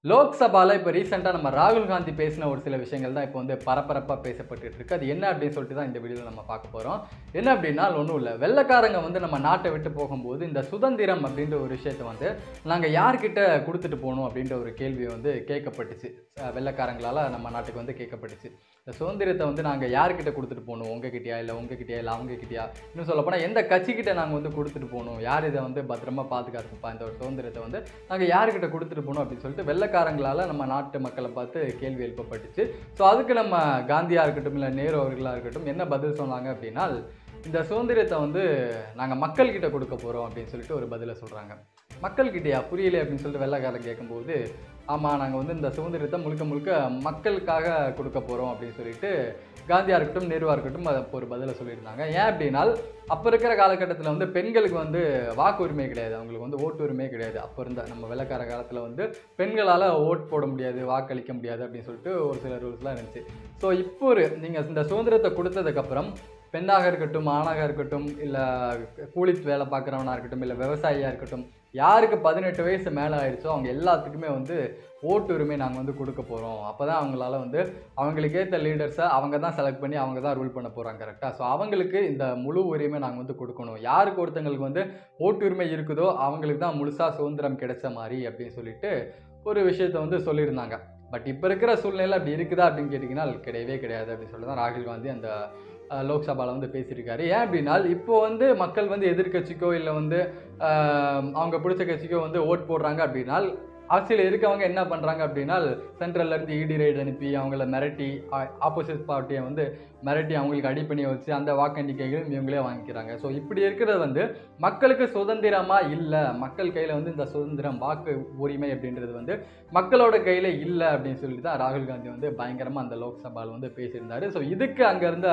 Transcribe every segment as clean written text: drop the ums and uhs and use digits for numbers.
லோக்சபால இப்போ ரீசெண்டாக நம்ம ராகுல் காந்தி பேசின ஒரு சில விஷயங்கள் தான் இப்போ வந்து பரபரப்பாக பேசப்பட்டு இருக்கு. அது என்ன அப்படின்னு சொல்லிட்டு தான் இந்த வீடியோவில் நம்ம பார்க்க போகிறோம். என்ன அப்படின்னா ஒன்றும் இல்லை, வெள்ளைக்காரங்க வந்து நம்ம நாட்டை விட்டு போகும்போது இந்த சுதந்திரம் அப்படின்ற ஒரு விஷயத்தை வந்து நாங்கள் யார்கிட்ட கொடுத்துட்டு போகணும் அப்படின்ற ஒரு கேள்வியை வந்து கேட்கப்பட்டுச்சு. வெள்ளைக்காரங்களால் நம்ம நாட்டுக்கு வந்து கேட்கப்பட்டுச்சு. இந்த சுதந்திரத்தை வந்து நாங்கள் யார்கிட்ட கொடுத்துட்டு போகணும், உங்ககிட்டயா இல்லை உங்ககிட்டயா இல்லை அவங்ககிட்டயா, இன்னும் சொல்லப்போனால் எந்த கட்சிக்கிட்ட நாங்கள் வந்து கொடுத்துட்டு போகணும், யார் இதை வந்து பத்திரமா பாதுகாத்துப்பா, இந்த ஒரு சுதந்திரத்தை வந்து நாங்கள் யார்கிட்ட கொடுத்துட்டு போகணும் அப்படின்னு சொல்லிட்டு வெள்ளைக்காரங்களால் நம்ம நாட்டு மக்களை பார்த்து கேள்வி எழுப்பப்பட்டுச்சு. ஸோ அதுக்கு நம்ம காந்தியாக இருக்கட்டும் இல்லை நேரு அவர்களாக இருக்கட்டும் என்ன பதில் சொன்னாங்க அப்படின்னா, இந்த சுதந்திரத்தை வந்து நாங்கள் மக்கள்கிட்ட கொடுக்க போகிறோம் அப்படின்னு சொல்லிட்டு ஒரு பதிலை சொல்கிறாங்க. மக்கள்கிட்டயா, புரியல அப்படின்னு சொல்லிட்டு வெள்ளைக்காரன் கேட்கும்போது, ஆமாம் நாங்கள் வந்து இந்த சுதந்திரத்தை முழுக்க முழுக்க மக்களுக்காக கொடுக்க போகிறோம் அப்படின்னு சொல்லிட்டு காந்தியாக இருக்கட்டும் நேருவாக இருக்கட்டும் அதை ஒரு பதிலை சொல்லியிருந்தாங்க. ஏன் அப்படின்னா அப்போ இருக்கிற காலகட்டத்தில் வந்து பெண்களுக்கு வந்து வாக்கு உரிமை கிடையாது, அவங்களுக்கு வந்து ஓட்டு உரிமை கிடையாது. அப்போ இருந்த நம்ம வெள்ளைக்கார காலத்தில் வந்து பெண்களால் ஓட் போட முடியாது, வாக்களிக்க முடியாது அப்படின்னு சொல்லிட்டு ஒரு சில ரூல்ஸ்லாம் இருந்துச்சு. ஸோ இப்போ நீங்கள் இந்த சுதந்திரத்தை கொடுத்ததுக்கப்புறம் பெண்ணாக இருக்கட்டும் ஆணாக இருக்கட்டும் இல்லை கூலி வேலை பார்க்குறவனாக இருக்கட்டும் இல்லை விவசாயியாக இருக்கட்டும், யாருக்கு 18 வயசு மேலே ஆயிடுச்சோ அவங்க எல்லாத்துக்குமே வந்து ஓட்டு உரிமை நாங்கள் வந்து கொடுக்க போகிறோம். அப்போ தான் அவங்களால வந்து அவங்களுக்கேற்ற லீடர்ஸை அவங்க தான் செலக்ட் பண்ணி அவங்க தான் ரூல் பண்ண போகிறாங்க. கரெக்டாக? ஸோ அவங்களுக்கு இந்த முழு உரிமை நாங்கள் வந்து கொடுக்கணும். யாருக்கு ஒருத்தங்களுக்கு வந்து ஓட்டு உரிமை இருக்குதோ அவங்களுக்கு தான் முழுசாக சுதந்திரம் கிடைச்ச மாதிரி அப்படின்னு சொல்லிட்டு ஒரு விஷயத்தை வந்து சொல்லியிருந்தாங்க. பட் இப்போ இருக்கிற சூழ்நிலை அப்படி இருக்குதா அப்படின்னு கேட்டிங்கன்னா கிடையவே கிடையாது அப்படின்னு சொல்லி தான் ராகுல் காந்தி அந்த லோக்சபாவில் வந்து பேசியிருக்காரு. ஏன் அப்படின்னா இப்போ வந்து மக்கள் வந்து எதிர்கட்சிக்கோ இல்லை வந்து அவங்க பிடிச்ச கட்சிக்கோ வந்து ஓட் போடுறாங்க அப்படின்னா, அரசியல் இருக்கவங்க என்ன பண்ணுறாங்க அப்படின்னா சென்ட்ரல்லேருந்து இடி ரைடு அனுப்பி அவங்கள மிரட்டி ஆப்போசிட் பார்ட்டியை வந்து மிரட்டி அவங்களுக்கு அடிப்பணியை வச்சு அந்த வாக்கெண்ணிக்கைகளும் இவங்களே வாங்கிக்கிறாங்க. ஸோ இப்படி இருக்கிறது வந்து மக்களுக்கு சுதந்திரமாக இல்லை, மக்கள் கையில் வந்து இந்த சுதந்திரம் வாக்கு உரிமை அப்படின்றது வந்து மக்களோட கையில் இல்லை அப்படின்னு சொல்லிட்டு தான் ராகுல் காந்தி வந்து பயங்கரமாக அந்த லோக்சபாவில் வந்து பேசியிருந்தார். ஸோ இதுக்கு அங்கே இருந்த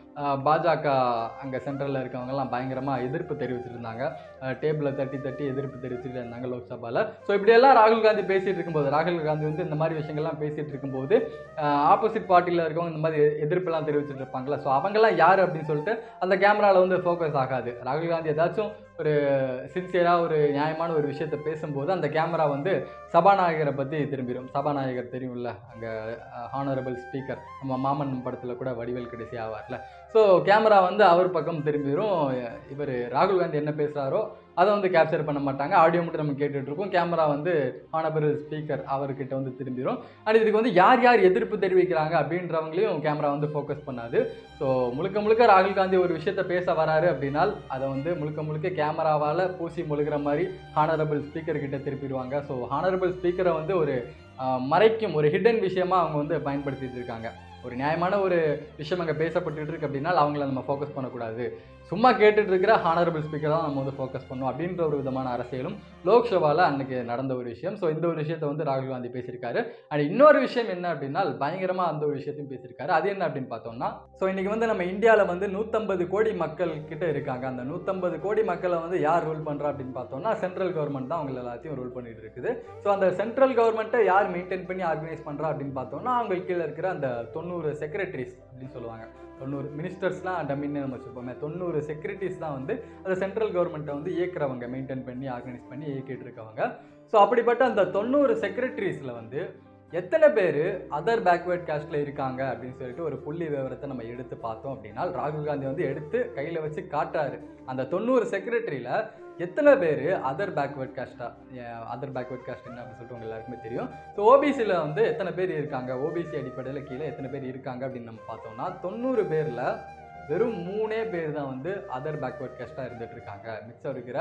பாஜக அங்கே சென்ட்ரலில் இருக்கவங்கெல்லாம் பயங்கரமாக எதிர்ப்பு தெரிவிச்சிருந்தாங்க. டேபிளில் தட்டி தட்டி எதிர்ப்பு தெரிவிச்சுட்டு இருந்தாங்க லோக்சபாவில். ஸோ இப்படியெல்லாம் ராகுல் காந்தி பேசிகிட்டு இருக்கும்போது, ராகுல் காந்தி வந்து இந்த மாதிரி விஷயங்கள்லாம் பேசிகிட்டு இருக்கும்போது ஆப்போசிட் பார்ட்டியில் இருக்கவங்க இந்த மாதிரி எதிர்ப்பெல்லாம் தெரிவிச்சுட்டு இருப்பாங்களா, ஸோ அவங்கெல்லாம் யார் அப்படின்னு சொல்லிட்டு அந்த கேமராவில் வந்து ஃபோக்கஸ் ஆகாது. ராகுல் காந்தி ஏதாச்சும் ஒரு சின்சியராக ஒரு நியாயமான ஒரு விஷயத்தை பேசும்போது அந்த கேமரா வந்து சபாநாயகரை பற்றி திரும்பிடும். சபாநாயகர் தெரியும்ல, அங்கே ஹானரபிள் ஸ்பீக்கர், நம்ம மாமன் படத்தில் கூட வடிவேல் கடைசி ஆவார்ல. ஸோ கேமரா வந்து அவர் பக்கம் திரும்பிடும். இவர் ராகுல் காந்தி என்ன பேசுகிறாரோ அதை வந்து கேப்சர் பண்ண மாட்டாங்க, ஆடியோ மட்டும் நம்ம கேட்டுட்ருக்கோம். கேமரா வந்து ஹானரபிள் ஸ்பீக்கர் அவர்கிட்ட வந்து திரும்பிடும். அண்ட் இதுக்கு வந்து யார் யார் எதிர்ப்பு தெரிவிக்கிறாங்க அப்படின்றவங்களையும் கேமரா வந்து ஃபோக்கஸ் பண்ணாது. ஸோ முழுக்க முழுக்க ராகுல் காந்தி ஒரு விஷயத்தை பேச வராரு அப்படின்னா அதை வந்து முழுக்க முழுக்க கேமராவால் பூசி முழுகிற மாதிரி ஹானரபிள் ஸ்பீக்கர் கிட்ட திருப்பிடுவாங்க. ஸோ ஹானரபிள் ஸ்பீக்கரை வந்து ஒரு மறைக்கும் ஒரு ஹிடன் விஷயமா அவங்க வந்து பயன்படுத்திட்டு இருக்காங்க. ஒரு நியாயமான ஒரு விஷயம் அங்கே பேசப்பட்டு இருக்கு அப்படின்னா அவங்கள நம்ம ஃபோக்கஸ் பண்ணக்கூடாது, சும்மா கேட்டுட்டு இருக்கிற ஹானரபிள் ஸ்பீக்கர் தான் நம்ம வந்து ஃபோக்கஸ் பண்ணணும் அப்படின்ற ஒரு விதமான அரசியலும் லோக்சபாவில் அன்றைக்கி நடந்த ஒரு விஷயம். ஸோ இந்த ஒரு விஷயத்தை வந்து ராகுல் காந்தி பேசியிருக்காரு. அண்ட் இன்னொரு விஷயம் என்ன அப்படின்னா பயங்கரமாக அந்த ஒரு விஷயத்தையும் பேசியிருக்காரு. அது என்ன அப்படின்னு பார்த்தோம்னா, ஸோ இன்றைக்கி வந்து நம்ம இந்தியாவில் வந்து 150 கோடி மக்கள் கிட்ட இருக்காங்க. அந்த 150 கோடி மக்களை வந்து யார் ரூல் பண்ணுறா அப்படின்னு பார்த்தோம்னா சென்ட்ரல் கவர்மெண்ட் தான் அவங்க எல்லாத்தையும் ரூல் பண்ணிட்டு இருக்குது. ஸோ அந்த சென்ட்ரல் கவர்மெண்ட்டை யார் மெயின்டைன் பண்ணி ஆர்கனைஸ் பண்ணுறா அப்படின்னு பார்த்தோம்னா அவங்களுக்கு கீழே இருக்கிற அந்த 90 செக்ரட்டரிஸ் அப்படின்னு சொல்லுவாங்க. 90 மினிஸ்டர்ஸ்லாம் டம்மின்னு நம்ம வச்சுப்போமே, 90 செக்ரட்டரிஸ் தான் வந்து அந்த சென்ட்ரல் கவர்மெண்ட்டை வந்து இயக்குறவங்க, மெயின்டைன் பண்ணி ஆர்கனைஸ் பண்ணி இயக்கிட்டு இருக்கவங்க. ஸோ அப்படிப்பட்ட அந்த 90 செக்ரட்டரிஸில் வந்து எத்தனை பேர் அதர் பேக்வேர்ட் காஸ்ட்டில் இருக்காங்க அப்படின்னு சொல்லிட்டு ஒரு புள்ளி விவரத்தை நம்ம எடுத்து பார்த்தோம் அப்படின்னா ராகுல் காந்தி வந்து எடுத்து கையில் வச்சு காட்டுறாரு. அந்த 90 செக்ரட்டரியில் எத்தனை பேர் அதர் பேக்வேர்ட் காஸ்டா, அதர் பேக்வேர்ட் காஸ்ட் என்ன அப்படின்னு சொல்லிட்டு உங்க எல்லாருக்குமே தெரியும். ஸோ ஓபிசியில் வந்து எத்தனை பேர் இருக்காங்க, ஓபிசி அடிப்படையில் கீழே எத்தனை பேர் இருக்காங்க அப்படின்னு நம்ம பார்த்தோம்னா 90 பேரில் வெறும் 3 பேர் தான் வந்து அதர் பேக்வேர்ட் காஸ்ட்டாக இருந்துகிட்டு இருக்காங்க. மிச்சம் இருக்கிற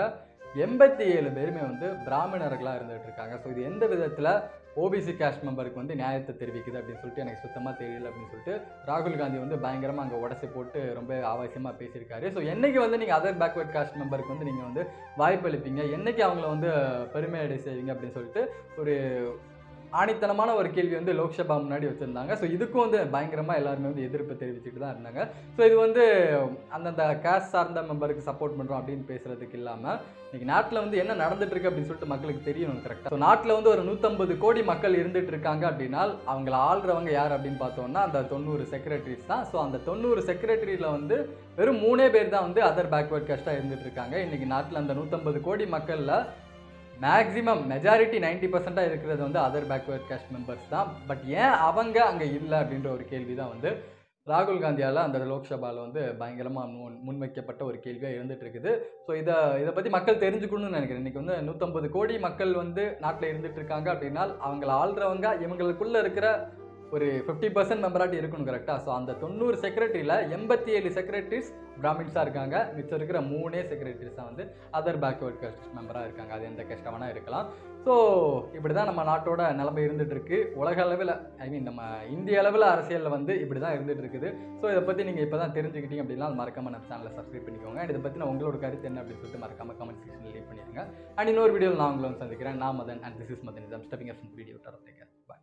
87 பேருமே வந்து பிராமணர்களாக இருந்துகிட்டு இருக்காங்க. ஸோ இது எந்த விதத்தில் ஓபிசி காஸ்ட் மெம்பருக்கு வந்து நியாயத்தை தெரிவிக்குது அப்படின்னு சொல்லிட்டு எனக்கு சுத்தமாக தெரியல அப்படின்னு சொல்லிட்டு ராகுல் காந்தி வந்து பயங்கரமாக அங்கே உடச்சி போட்டு ரொம்ப ஆவேசமாக பேசியிருக்காரு. ஸோ என்றைக்கு வந்து நீங்கள் அதர் பேக்வேர்ட் காஸ்ட் மெம்பருக்கு வந்து நீங்கள் வந்து வாய்ப்பு அளிப்பீங்க, என்றைக்கு அவங்கள வந்து பெருமையடை செய்வீங்க அப்படின்னு சொல்லிட்டு ஒரு ஆணித்தனமான ஒரு கேள்வி வந்து லோக்சபா முன்னாடி வச்சுருந்தாங்க. ஸோ இதுக்கும் வந்து பயங்கரமாக எல்லாருமே வந்து எதிர்ப்பு தெரிவிச்சுட்டு தான் இருந்தாங்க. ஸோ இது வந்து அந்தந்த காஸ்ட் சார்ந்த மெம்பருக்கு சப்போர்ட் பண்ணுறோம் அப்படின்னு பேசுகிறதுக்கு இல்லாமல் இன்றைக்கி நாட்டில் வந்து என்ன நடந்துட்டு இருக்கு அப்படின்னு சொல்லிட்டு மக்களுக்கு தெரியணும் கரெக்டாக. ஸோ நாட்டில் வந்து ஒரு 150 கோடி மக்கள் இருந்துட்டு இருக்காங்க அப்படின்னா அவங்கள ஆள்றவங்க யார் அப்படின்னு பார்த்தோம்னா அந்த 90 செக்ரட்டரிஸ் தான். ஸோ அந்த 90 செக்ரட்டரியில் வந்து வெறும் 3 பேர் தான் வந்து அதர் பேக்வேர்ட் காஸ்ட்டாக இருந்துட்டு இருக்காங்க. இன்றைக்கி நாட்டில் அந்த 150 கோடி மக்களில் மேக்ஸிமம் மெஜாரிட்டி 90% இருக்கிறது வந்து அதர் பேக்வேர்ட் காஸ்ட் மெம்பர்ஸ் தான். பட் ஏன் அவங்க அங்கே இல்லை அப்படின்ற ஒரு கேள்வி தான் வந்து ராகுல் காந்தியால் அந்த லோக்சபாவில் வந்து பயங்கரமாக முன்வைக்கப்பட்ட ஒரு கேள்வியாக இருந்துட்டு இருக்குது. ஸோ இதை பற்றி மக்கள் தெரிஞ்சுக்கணும்னு நினைக்கிறேன். இன்றைக்கி வந்து 150 கோடி மக்கள் வந்து நாட்டில் இருந்துட்டு இருக்காங்க அப்படின்னா அவங்கள ஆள்றவங்க இவங்களுக்குள்ளே இருக்கிற ஒரு 50% மெம்பராட்டி இருக்கணும் கரெக்டாக. ஸோ அந்த 90 செக்ரட்டரியில் 87 செக்ரட்டரிஸ் பிராமின்ஸாக இருக்காங்க. மிச்சம் இருக்கிற 3 செக்ரட்டரிஸாக வந்து அதர் பேக்வேர்ட் காஸ்ட் மெம்பராக இருக்காங்க. அது எந்த கஷ்டமான இருக்கலாம். ஸோ இப்படி தான் நம்ம நாட்டோட நிலைமை இருந்துகிட்டு இருக்கு. உலக அளவில் நம்ம இந்திய அளவில் அரசியலில் வந்து இப்படி தான் இருந்துகிட்டு இருக்குது. ஸோ இதை பற்றி நீங்கள் இப்போ தான் தெரிஞ்சுக்கிட்டீங்க அப்படின்னா மறக்காமல் நம்ம சேனலை சப்ஸ்கிரைப் பண்ணிக்கோங்க. அண்ட் இதை பற்றி உங்களோட கருத்து என்ன அப்படின்னு சொல்லிட்டு மறக்காமல் கமெண்ட் செக்ஷனில் லீவ் பண்ணிடுங்க. அண்ட் இன்னொரு வீடியோவில் நான் உங்களை சந்திக்கிறேன். நான் Madan and this is Madan. Stepping up video. Bye.